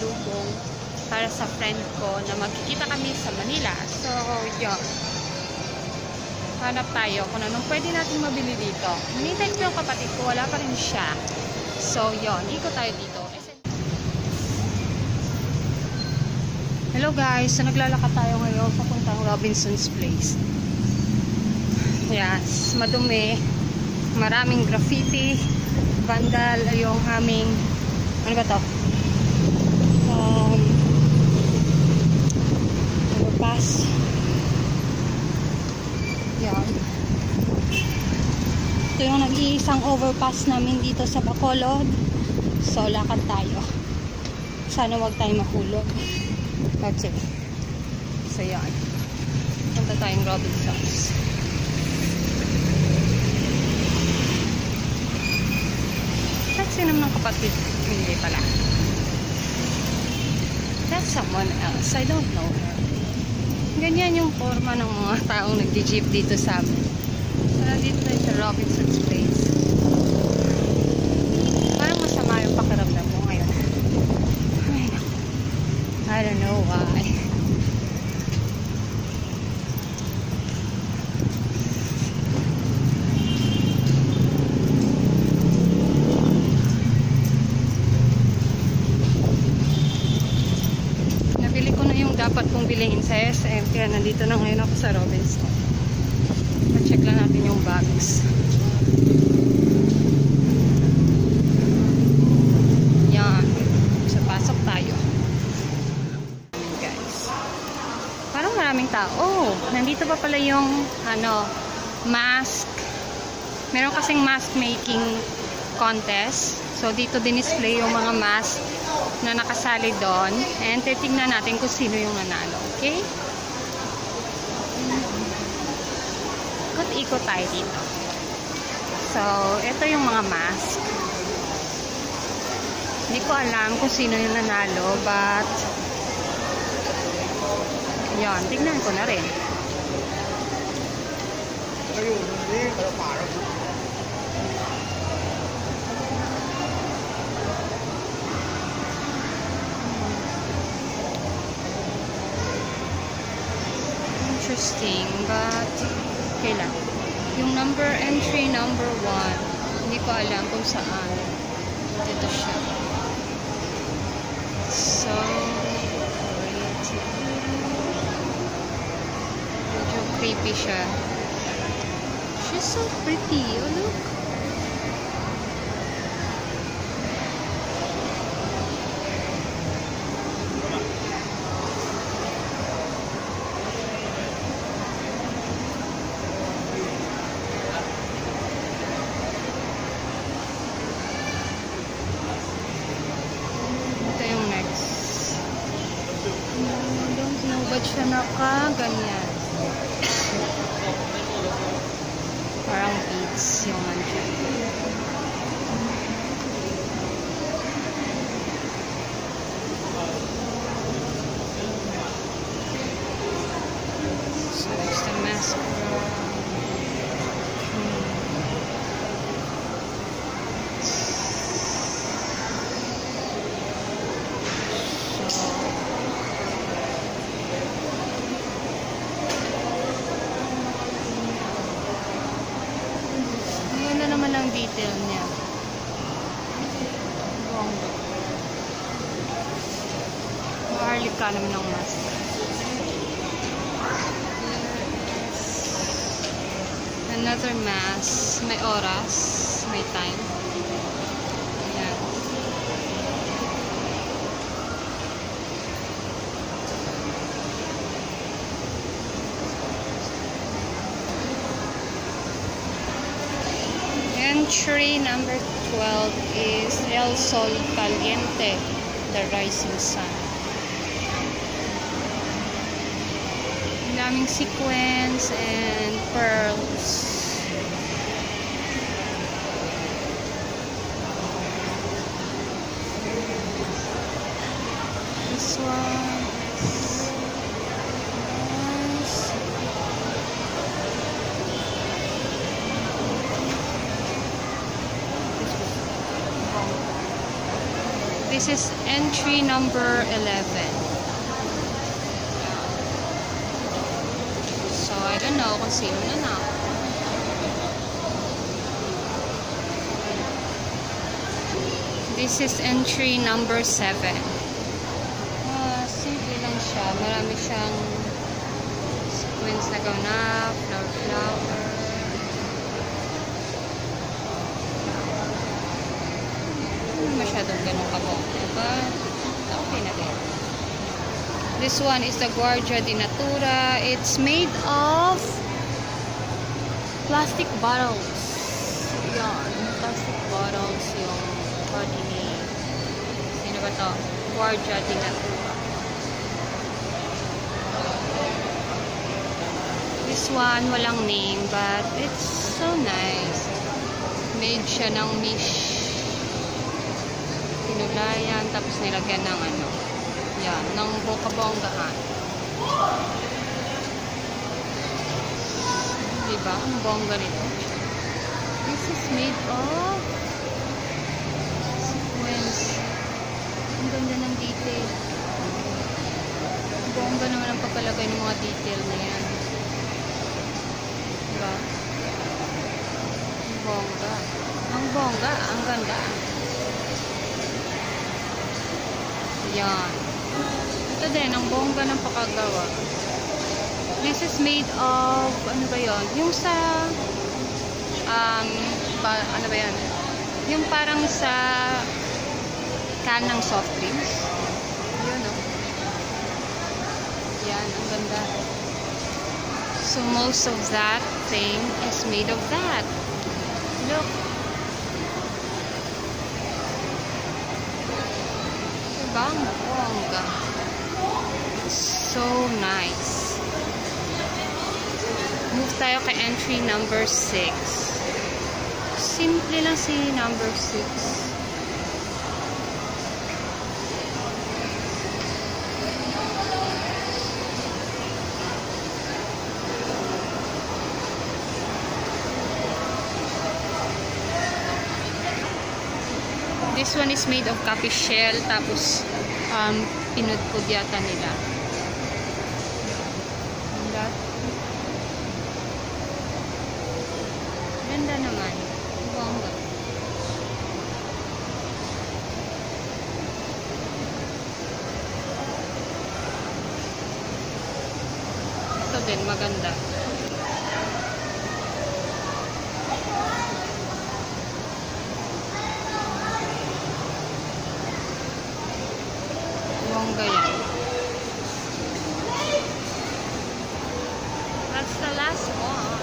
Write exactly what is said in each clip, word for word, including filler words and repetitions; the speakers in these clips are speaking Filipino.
pasalubong para sa friend ko na magkikita kami sa Manila. So, yun. Hanap tayo kung anong pwede natin mabili dito. Hinintay ko yung kapatid ko, wala pa rin siya. So, yun. Ikot tayo dito. Hello guys, so naglalakad tayo ngayon papuntang Robinson's Place. Yes, madumi, maraming graffiti, vandal, yung aming, ano ba to? Um, overpass. Yan. Ito yung nag-iisang overpass namin dito sa Bacolod. So, lakad tayo. Sana wag tayo mahulog. Okay. So, yan. Punta tayong Robinson's. That's yun ng kapatid. Hindi pala. That's someone else. I don't know her. Ganyan yung forma ng mga taong nag-jeep dito sa amin. So, nandito tayo sa Robinson's Place. Parang masama yung pakiramdam mo ngayon. Ay, naku. I don't know why. Nabili ko na yung dapat kong bilhin sa S M. Kaya nandito na ngayon ako sa Robinson. Pa-check lang natin yung bags. Yan. So, pasok tayo. Maraming tao. Oh, nandito pa pala yung ano, mask. Meron kasing mask making contest. So, dito din-display yung mga mask na nakasali doon. And titignan natin kung sino yung nanalo. Okay? Ikot-ikot tayo dito. So, ito yung mga mask. Hindi ko alam kung sino yung nanalo, but yan, tignan ko na rin. Interesting, but okay lang. Yung number entry number one, hindi ko alam kung saan. Dito siya. So, creepy siya. She's so pretty. Oh, look. Ito yung next. I don't know ba't siya naka-ganyan. Parang beads yung nandiyan. So, next the mascara. Hmm. So, naman ang detail niya. Bongga. Maharlik ka naman ng mask. Another mask. May oras. May time. Ayan. Entry number twelve is El Sol Caliente, the rising sun. Ang daming sequins and pearls. This one This is Entry number eleven. So, I don't know kung sino na na. This is entry number seven. Ah, simple lang siya. Marami siyang sequins na ganap, flower, flower. Hindi masyadong ganun kabong. But, okay na din. This one is the Guardia di Natura. It's made of plastic bottles. Yan. Plastic bottles yung body ni... Sino ba to? Guardia di Natura. This one, walang name, but it's so nice. Made siya ng mish. Tinulayan, tapos nilagyan ng ano. Yan, ng bongga-bonggaan. Diba? Ang bongga nito. This is made of sequins. Ang ganda ng detail. Bongga naman ang pagkalagay ng mga detail na yan. Diba? Ang bongga. Ang bongga. Ang ganda. Yan. Ito din, ang bongga ng pakagawa. This is made of, ano ba yun? Yung sa, um, ba, ano ba yun? Yung parang sa can ng soft drinks. Yun, no? Yan, ang ganda. So, most of that thing is made of that. Look. Diba? Ang bongga. So nice. Move tayo kay entry number six. Simple lang si number six. This one is made of coffee shell, tapos um, pinudpud yata nila. Ganda naman. Bongga. Ito din, maganda. Bongga yan. That's the last one.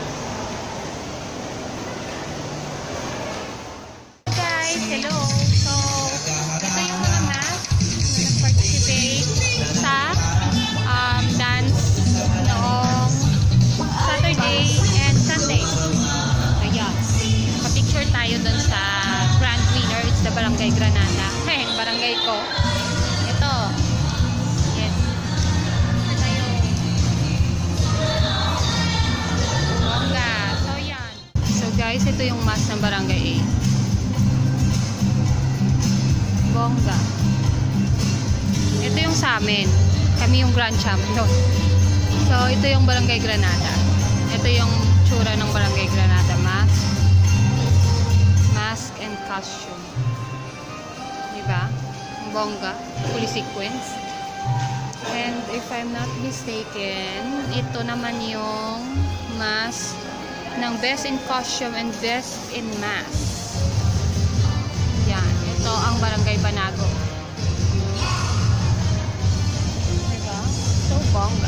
Guys, hello. So, ito yung mga mask na nag-participate sa um, dance noong Saturday and Sunday. Ayan. Pa-picture tayo dun sa grand winner. It's the Barangay Granada. Hey, barangay ko. Ito. Yes. Tayo. Bongga. So, yan. So, guys, ito yung mask ng Barangay A. Bongga. Ito yung sa amin. Kami yung grand champion. So, ito yung Barangay Granada. Ito yung tsura ng Barangay Granada. Mask. Mask and costume. Diba? Bongga. Fully sequence. And if I'm not mistaken, ito naman yung mask ng best in costume and best in mask. Yan. Ito ang Barangay Banago. Diba? So, bongga.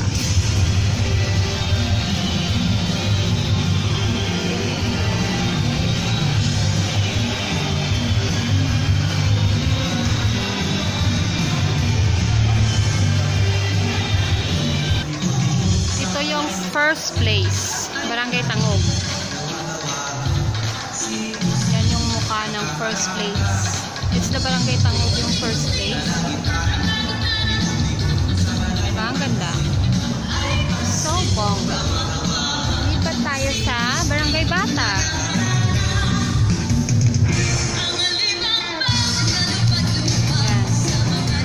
Ito yung first place. Barangay Tangog. Yan yung mukha ng first place. It's the Barangay Tangog yung first place. Diba? Ang ganda. So, bongga. Lipat tayo sa Barangay Bata. Yan.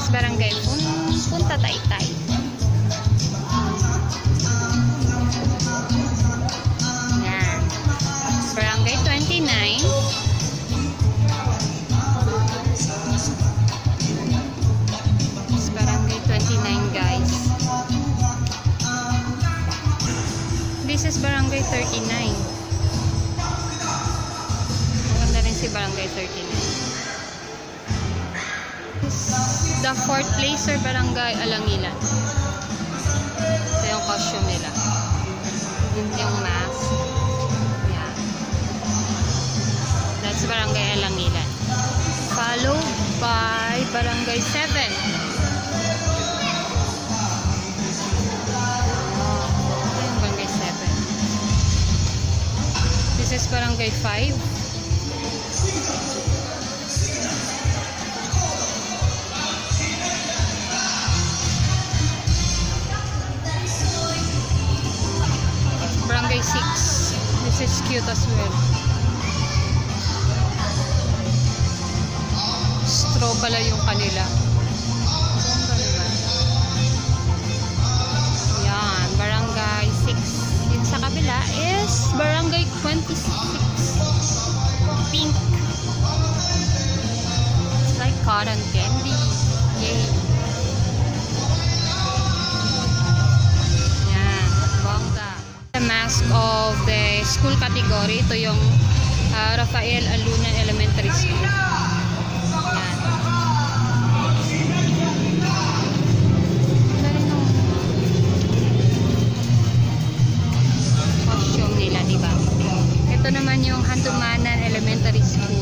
Barangay Pun Punta Taytay. Yan. Barangay twenty-nine. Barangay twenty-nine, guys. This is Barangay thirty-nine. Maganda rin si Barangay thirty-nine. The fourth place or Barangay Alangilan. Ito yung costume nila. Yung mask. Yan. That's Barangay Alangilan. Followed by Barangay seven. Ito yung Barangay seven. This is Barangay five. Barangay six. This is cute as well. Straw pala yung kanila. Yan. Barangay six. Yung sa kabila is Barangay twenty-six. Pink. It's like cotton candy. Yay. The mask of the school category. Ito yung uh, Rafael Alunan Elementary School. Yan. Dali nung costume nila, diba? Ito naman yung Handumanan Elementary School.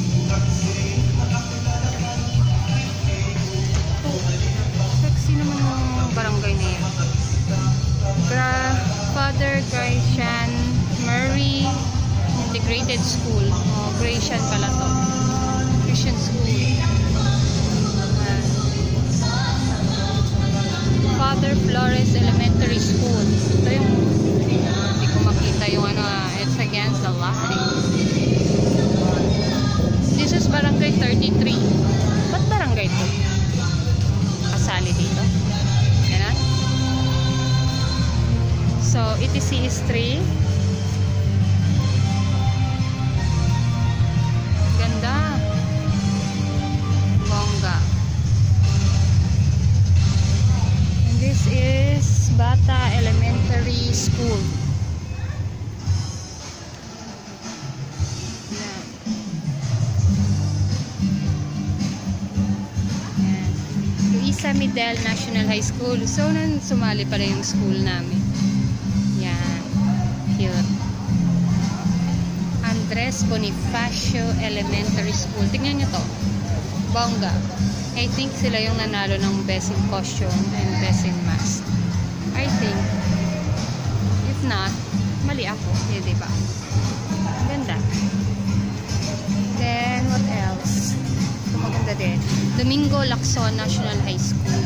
Sexy naman yung barangay na yan. Gra Father Gratian Murray Integrated School. Oh, Gratian pala to. Christian School. Uh, Father Flores Elementary School. Ito yung hindi ko makita yung ano, it's against the light. This is Barangay thirty-three. Ba't barangay to? Kasali dito. Yan. So, E T C is three. Ganda. Bongga. And this is Bata Elementary School. Yan. Yan. Luisa Midel National High School. So, nun sumali pala yung school namin. Yan. Cute. Andres Bonifacio Elementary School. Tingnan nyo to. Bongga. I think sila yung nanalo ng best in costume and best in mask. I think. If not, mali ako. Eh, diba? Ganda. Then, what else? Ito maganda din. Domingo Lacson National High School.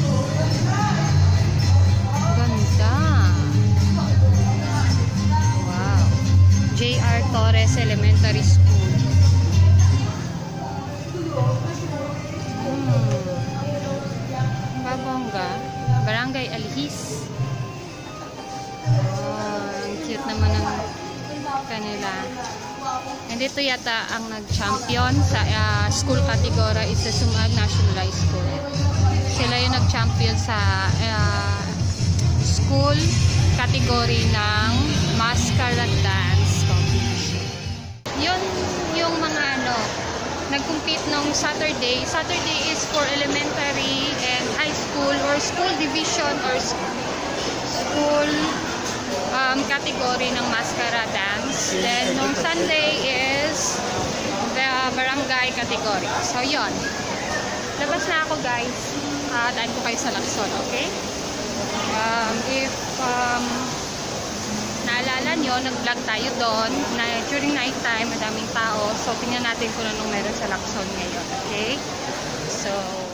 Ganda. J R Torres Elementary School. Hmm. Babongga. Barangay Alhis. Oh, ang cute naman ng kanila. And ito yata ang nag-champion sa uh, school category is sa Sumag National High School. Sila yung nag-champion sa uh, school category ng Masskara dance competition. Yun yung mga ano, nag-compete nung Saturday. Saturday is for elementary and high school or school division or school um, category ng Masskara dance. Then nung Sunday is the barangay category. So yun. Labas na ako, guys. Uh, dahil ko kayo sa Lacson, okay? Um, if um, naalala nyo, nag-vlog tayo doon na during night time, madaming tao. So, tingnan natin kung anong meron sa Lacson ngayon. Okay? So,